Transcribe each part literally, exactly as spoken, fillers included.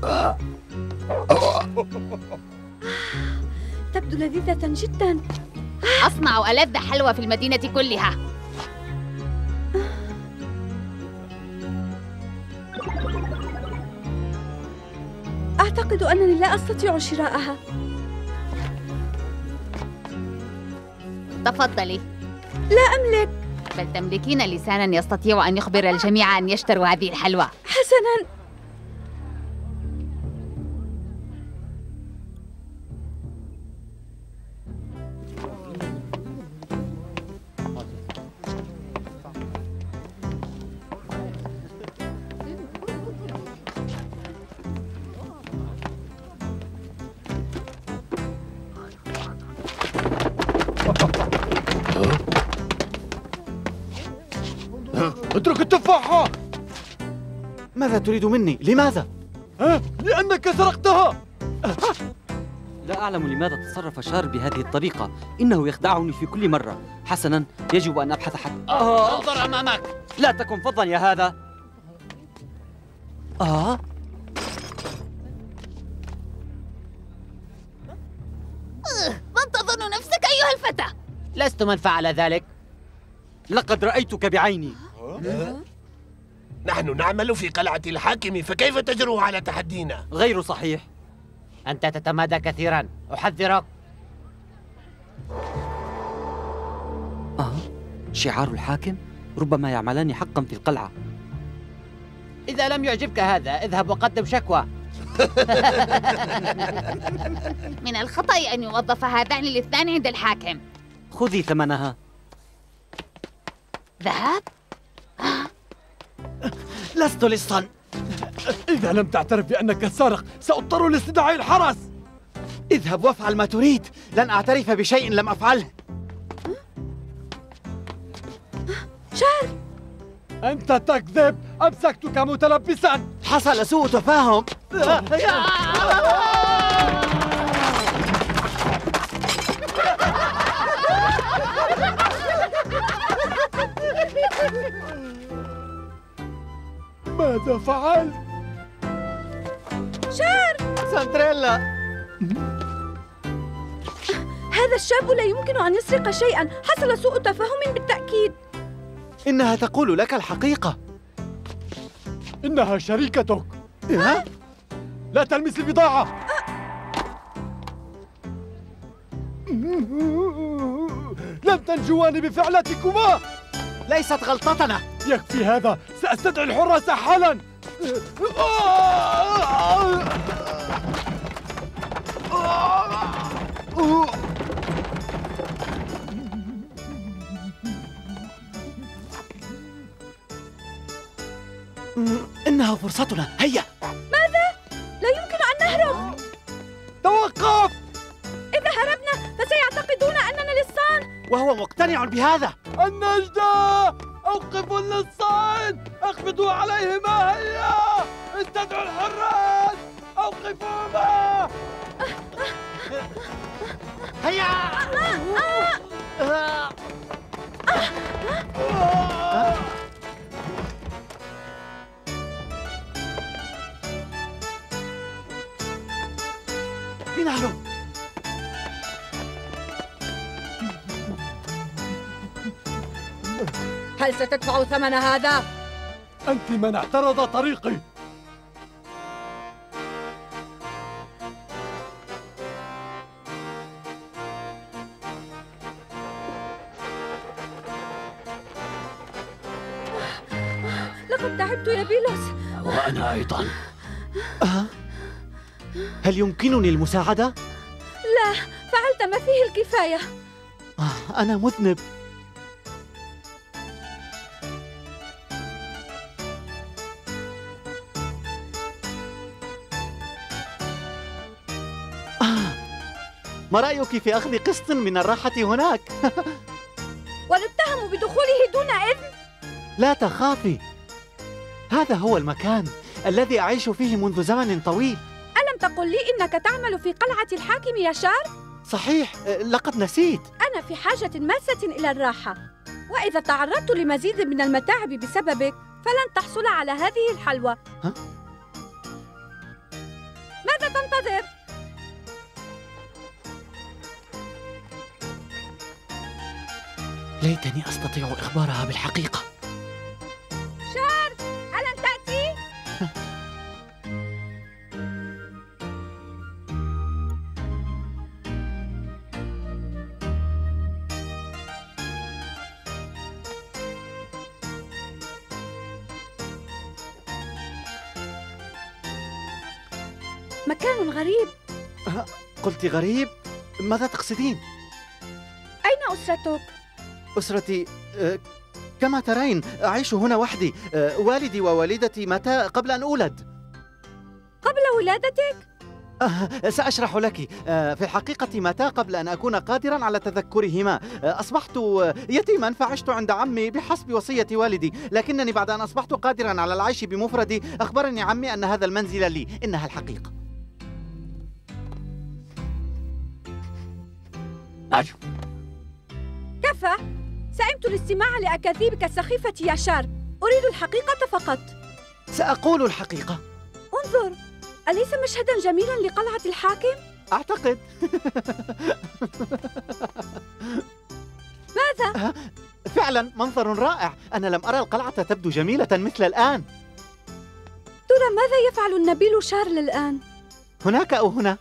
تبدو لذيذة جدا. أصنع ألذ حلوى في المدينة كلها. أعتقد أنني لا أستطيع شراءها. تفضلي. لا أملك. بل تملكين لساناً يستطيع أن يخبر الجميع أن يشتروا هذه الحلوى. حسناً. اترك التفاحة! ماذا تريد مني؟ لماذا؟ ها؟ لأنك سرقتها! لا أعلم لماذا تصرف شار بهذه الطريقة، إنه يخدعني في كل مرة. حسناً، يجب أن أبحث حتى. آه. انظر أمامك! لا تكن فظاً يا هذا. آه؟ من تظن نفسك أيها الفتى؟ لست من فعل ذلك. لقد رأيتك بعيني. نحن نعمل في قلعة الحاكم، فكيف تجرؤ على تحدينا؟ غير صحيح. أنت تتمادى كثيراً، أحذرك. آه؟ شعار الحاكم؟ ربما يعملان حقاً في القلعة. إذا لم يعجبك هذا، اذهب وقدم شكوى. من الخطأ أن يوظف هذان الاثنان عند الحاكم. خذي ثمنها. ذهب؟ لست لصاً. إذا لم تعترف بأنك سارق سأضطر لاستدعاء الحرس. اذهب وافعل ما تريد، لن أعترف بشيء لم أفعله. شار! أنت تكذب، أمسكتك متلبساً. حصل سوء تفاهم. ماذا فعلت؟ شار! سندريلا! هذا الشاب لا يمكن أن يسرق شيئاً، حصل سوء تفاهم بالتأكيد. إنها تقول لك الحقيقة. إنها شريكتك. ها؟ لا تلمس البضاعة. لن تنجوان بفعلتكما. ليست غلطتنا. يكفي هذا، سأستدعي الحراس حالاً. إنها فرصتنا، هيا. ماذا؟ لا يمكن أن نهرب. توقف! إذا هربنا فسيعتقدون أننا لصان. وهو مقتنع بهذا. النجدة! أوقفوا اللصان! اخبطوا عليهما، هيا! استدعوا الحراس! أوقفوهما! هيا! لنهرب. هل ستدفع ثمن هذا؟ أنت من اعترض طريقي. لقد تعبت يا بيلوس. وأنا أيضاً. أه؟ هل يمكنني المساعدة؟ لا، فعلت ما فيه الكفاية. آه، أنا مذنب. آه، ما رأيك في أخذ قسط من الراحة هناك؟ ونتهم بدخوله دون إذن؟ لا تخافي، هذا هو المكان الذي أعيش فيه منذ زمن طويل. ألم تقل لي إنك تعمل في قلعة الحاكم يا شار؟ صحيح، لقد نسيت. أنا في حاجة ماسة إلى الراحة، وإذا تعرضت لمزيد من المتاعب بسببك فلن تحصل على هذه الحلوى. ها؟ تنتظر؟ ليتني أستطيع إخبارها بالحقيقة. شار، ألن تأتي؟ مكان غريب. قلت غريب؟ ماذا تقصدين؟ أين أسرتك؟ أسرتي آه، كما ترين أعيش هنا وحدي. آه، والدي ووالدتي ماتا قبل أن أولد. قبل ولادتك؟ آه، سأشرح لك. آه، في الحقيقة ماتا قبل أن أكون قادرا على تذكرهما. آه، أصبحت آه، يتيما فعشت عند عمي بحسب وصية والدي، لكنني بعد أن أصبحت قادرا على العيش بمفردي أخبرني عمي أن هذا المنزل لي. إنها الحقيقة. كفى. سئمت الاستماع لأكاذيبك السخيفة يا شار. أريد الحقيقة فقط. سأقول الحقيقة. انظر، أليس مشهدا جميلا لقلعة الحاكم؟ أعتقد. ماذا؟ فعلا منظر رائع. أنا لم أرى القلعة تبدو جميلة مثل الآن. ترى ماذا يفعل النبيل شارل الآن؟ هناك أو هنا؟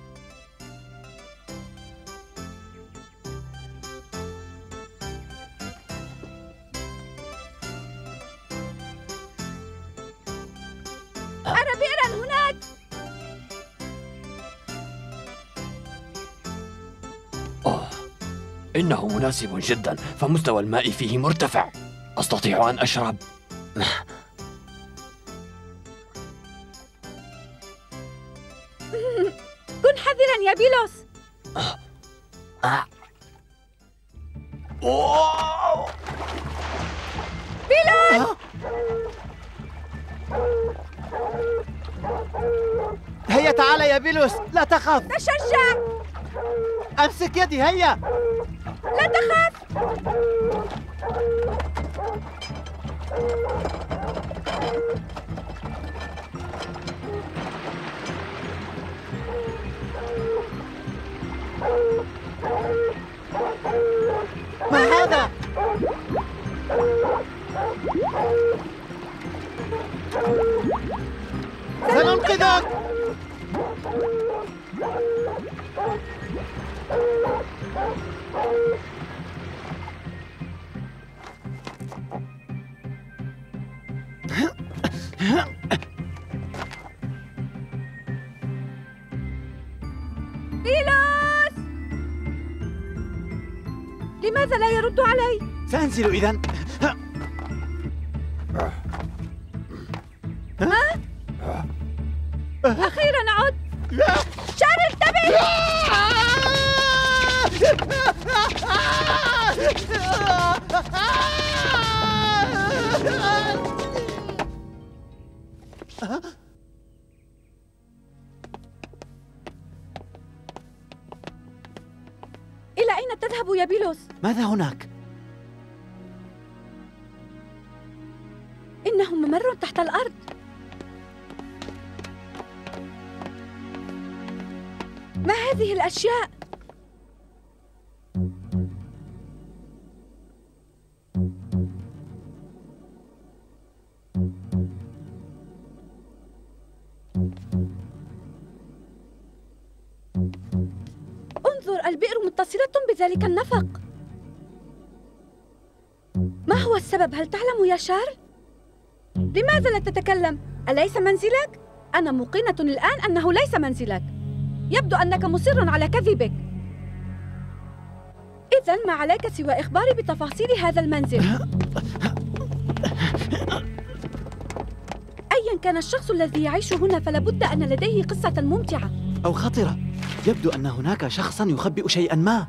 أرى بئرا هناك. أوه، إنه مناسب جدا، فمستوى الماء فيه مرتفع. أستطيع أن أشرب. كن حذرا يا بيلوس. بيلوس! هيا تعال يا بيلوس، لا تخف. تشجع. أمسك يدي، هيا. لا تخف. ما هذا؟ سننقذك. بيلوس! لماذا لا يرد علي؟ سأنزل إذن. أخيرا عد. شار انتبه. إلى أين تذهب يا بيلوس؟ ماذا هناك؟ إنه ممر تحت الأرض. ما هذه الأشياء؟ انظر، البئر متصلة بذلك النفق. ما هو السبب؟ هل تعلم يا شارل؟ لماذا لا تتكلم؟ أليس منزلك؟ أنا موقنة الآن أنه ليس منزلك. يبدو أنك مصر على كذبك. إذن ما عليك سوى إخباري بتفاصيل هذا المنزل. أيا كان الشخص الذي يعيش هنا فلابد أن لديه قصة ممتعة أو خطرة. يبدو أن هناك شخصا يخبئ شيئا ما.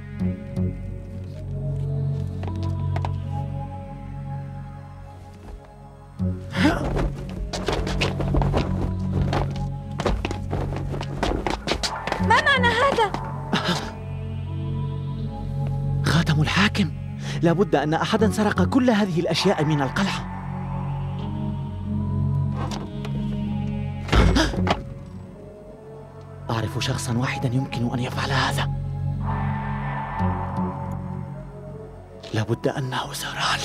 ما معنى هذا؟ خاتم الحاكم. لابد أن أحدا سرق كل هذه الأشياء من القلعة. أعرف شخصا واحدا يمكن أن يفعل هذا. لابد أنه زرال.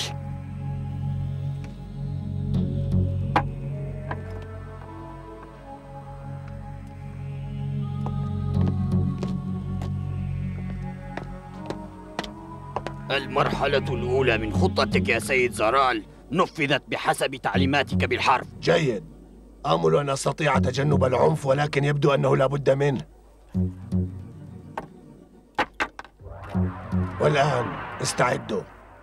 المرحلة الأولى من خطتك يا سيد زرال نفذت بحسب تعليماتك بالحرف. جيد. آمل أن أستطيع تجنب العنف، ولكن يبدو أنه لا بد منه. والآن استعدوا.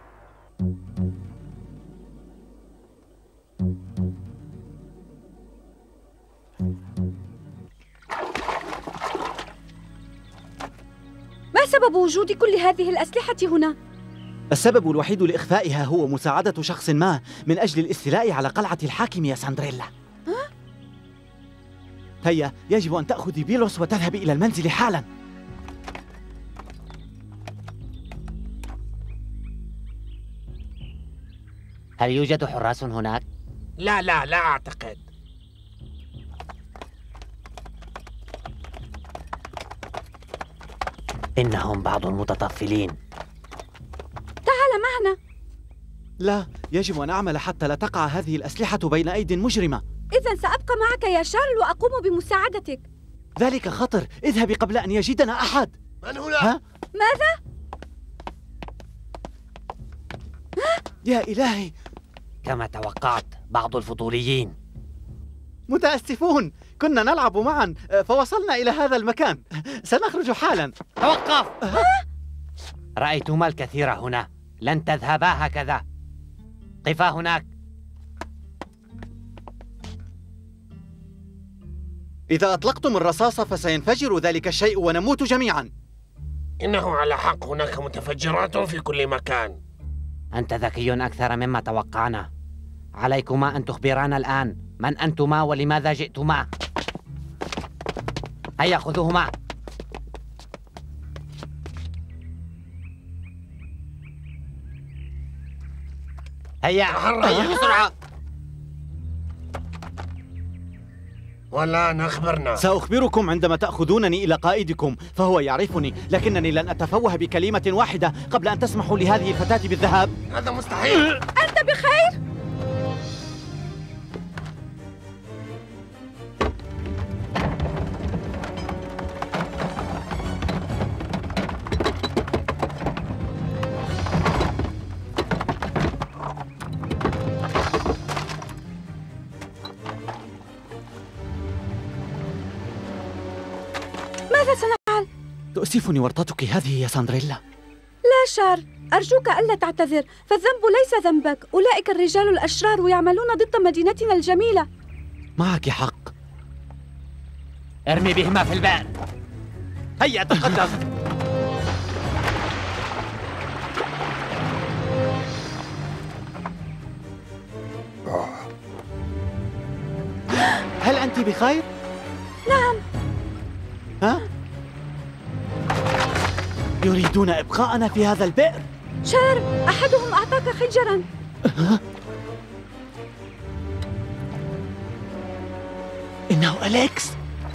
ما سبب وجود كل هذه الأسلحة هنا؟ السبب الوحيد لإخفائها هو مساعدة شخص ما من أجل الاستيلاء على قلعة الحاكم يا ساندريلا. ها؟ هيا، يجب أن تأخذي بيلوس وتذهبي إلى المنزل حالاً. هل يوجد حراس هناك؟ لا لا لا أعتقد. إنهم بعض المتطفلين. تعال معنا. لا، يجب أن أعمل حتى لا تقع هذه الأسلحة بين أيدي مجرمة. إذن سأبقى معك يا شارل وأقوم بمساعدتك. ذلك خطر، اذهبي قبل أن يجدنا أحد. من هنا؟ ها؟ ماذا؟ يا إلهي، كما توقعت بعض الفضوليين. متأسفون، كنا نلعب معا فوصلنا إلى هذا المكان. سنخرج حالا. توقف! رأيتما الكثير هنا، لن تذهبا هكذا. قفا هناك. إذا أطلقتم الرصاص فسينفجر ذلك الشيء ونموت جميعا. إنه على حق، هناك متفجرات في كل مكان. أنت ذكي أكثر مما توقعنا. عليكما أن تخبرانا الآن من أنتما ولماذا جئتما. هيا خذوهما. هيا هيا بسرعة. والآن أخبرنا. سأخبركم عندما تأخذونني إلى قائدكم، فهو يعرفني، لكنني لن أتفوه بكلمة واحدة قبل أن تسمحوا لهذه الفتاة بالذهاب. هذا مستحيل. أنت بخير؟ ماذا سنفعل؟ تؤسفني ورطتك هذه يا ساندريلا. لا شارل، أرجوك ألا تعتذر، فالذنب ليس ذنبك. أولئك الرجال الأشرار يعملون ضد مدينتنا الجميلة. معك حق. ارمي بهما في البئر. هيا تقدم. هل أنت بخير؟ نعم. ها؟ يريدون إبقاءنا في هذا البئر؟ شارل، أحدهم أعطاك خنجراً. إنه أليكس.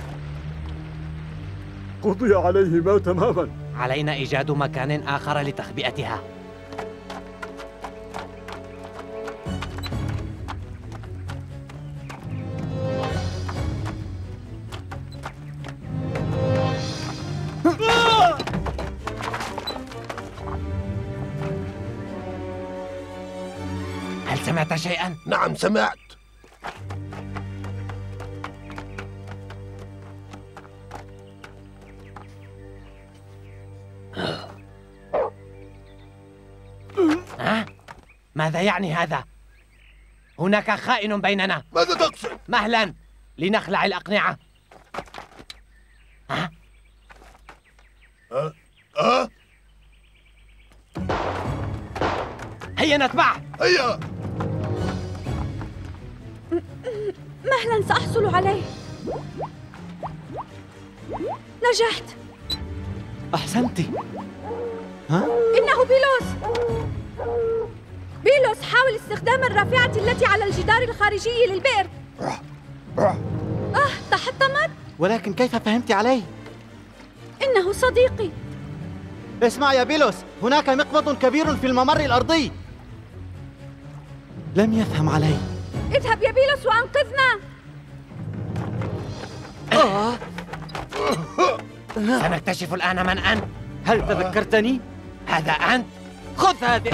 قضي عليهما تماما. علينا إيجاد مكان آخر لتخبئتها. هل سمعت شيئا؟ نعم سمعت. ها؟ ماذا يعني هذا؟ هناك خائن بيننا. ماذا تقصد؟ مهلا لنخلع الأقنعة. ها؟ أه؟ أه؟ هيا نتبعه. هيا. مهلا سأحصل عليه. نجحت. أحسنت. ها؟ إنه بيلوس. بيلوس، حاول استخدام الرافعة التي على الجدار الخارجي للبئر. آه، تحطمت؟ ولكن كيف فهمت علي؟ إنه صديقي. اسمع يا بيلوس، هناك مقبض كبير في الممر الأرضي. لم يفهم علي. اذهب يا بيلوس وأنقذنا. آه. سنكتشف الآن من أنت. هل تذكرتني؟ هذا أنت. خذ هذه.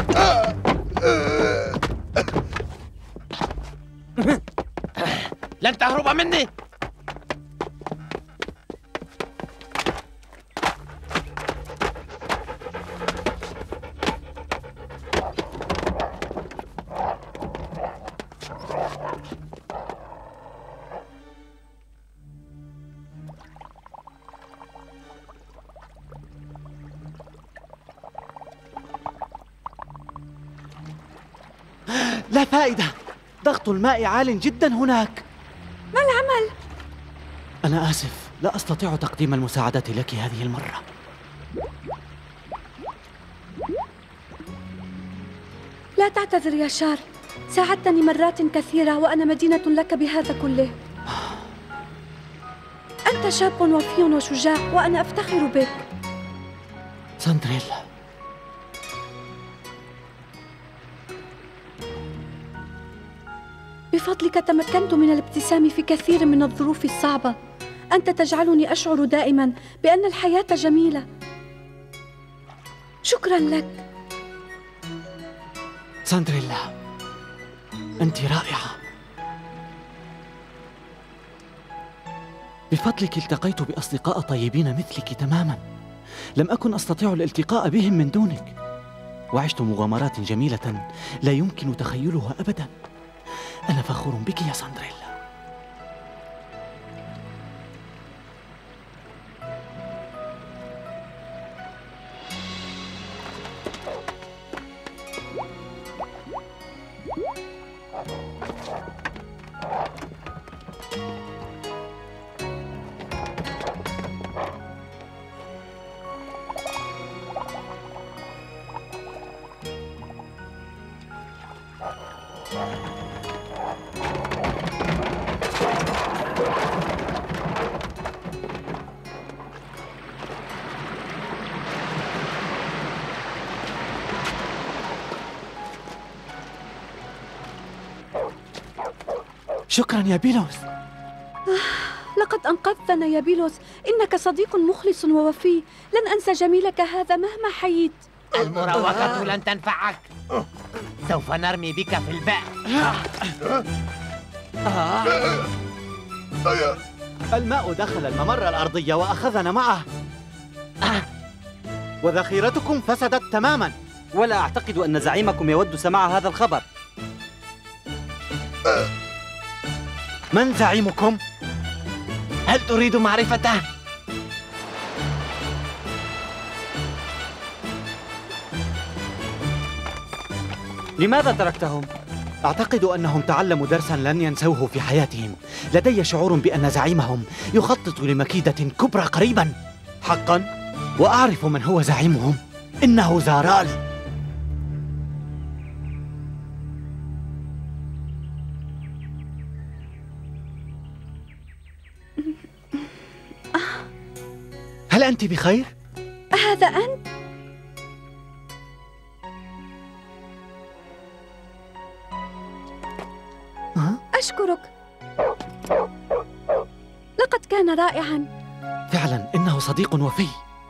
لن تهرب مني. لا فائدة، ضغط الماء عال جدا هناك. ما العمل؟ أنا آسف، لا أستطيع تقديم المساعدة لك هذه المرة. لا تعتذر يا شار، ساعدتني مرات كثيرة وأنا مدينة لك بهذا كله. أنت شاب وفي وشجاع وأنا أفتخر بك. ساندريلا، بفضلك تمكنت من الابتسام في كثير من الظروف الصعبة. أنت تجعلني أشعر دائما بأن الحياة جميلة. شكرا لك. ساندريلا، أنت رائعة. بفضلك التقيت بأصدقاء طيبين مثلك تماما. لم أكن أستطيع الالتقاء بهم من دونك، وعشت مغامرات جميلة لا يمكن تخيلها أبدا. أنا فخور بك يا ساندريلا. شكرا يا بيلوس. آه، لقد أنقذتنا يا بيلوس. إنك صديق مخلص ووفي. لن أنسى جميلك هذا مهما حييت. المراوغة لن تنفعك. سوف نرمي بك في البئر. الماء دخل الممر الأرضي وأخذنا معه، وذخيرتكم فسدت تماما. ولا أعتقد أن زعيمكم يود سماع هذا الخبر. من زعيمكم؟ هل تريد معرفته؟ لماذا تركتهم؟ أعتقد أنهم تعلموا درسا لن ينسوه في حياتهم. لدي شعور بأن زعيمهم يخطط لمكيدة كبرى قريبا. حقا؟ وأعرف من هو زعيمهم. إنه زارال. هل أنت بخير؟ هذا أنت؟ أشكرك، لقد كان رائعاً. فعلاً إنه صديق وفي.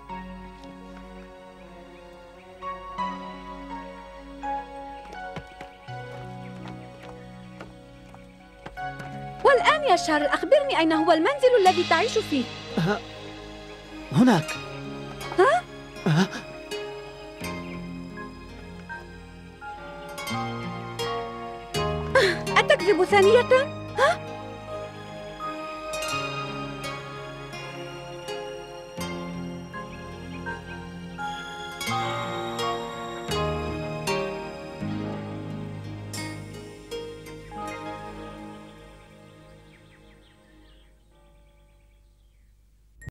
والآن يا شارل، أخبرني أين هو المنزل الذي تعيش فيه؟ هناك. ها؟ أه؟ أتكذب ثانية؟